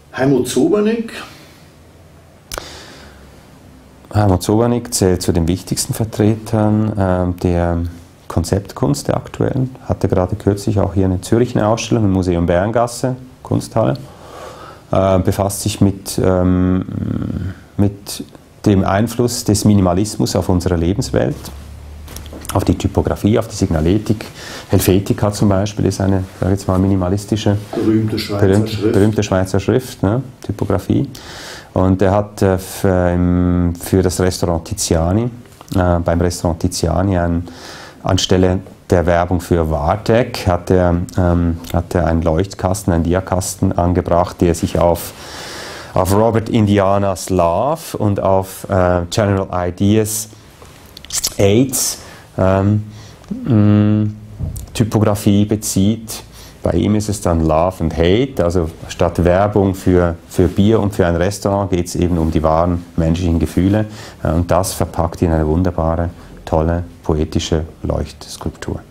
Heimo Zobernig? Heimo Zobernig zählt zu den wichtigsten Vertretern der Konzeptkunst der aktuellen. Hatte gerade kürzlich auch hier in Zürich eine Ausstellung im Museum Berngasse, Kunsthalle. Befasst sich mit dem Einfluss des Minimalismus auf unsere Lebenswelt, auf die Typografie, auf die Signaletik. Helvetica zum Beispiel ist eine, sage ich jetzt mal, minimalistische, berühmte Schweizer Schrift, ne? Typografie. Und er hat für das Restaurant Tiziani, beim Restaurant Tiziani, anstelle der Werbung für Wartec, hat er einen Leuchtkasten, einen Diakasten angebracht, der sich auf Robert Indiana's Love und auf General Ideas AIDS Typografie bezieht. Bei ihm ist es dann Love and Hate, also statt Werbung für Bier und für ein Restaurant geht es eben um die wahren menschlichen Gefühle und das verpackt in eine wunderbare, tolle, poetische Leuchtskulptur.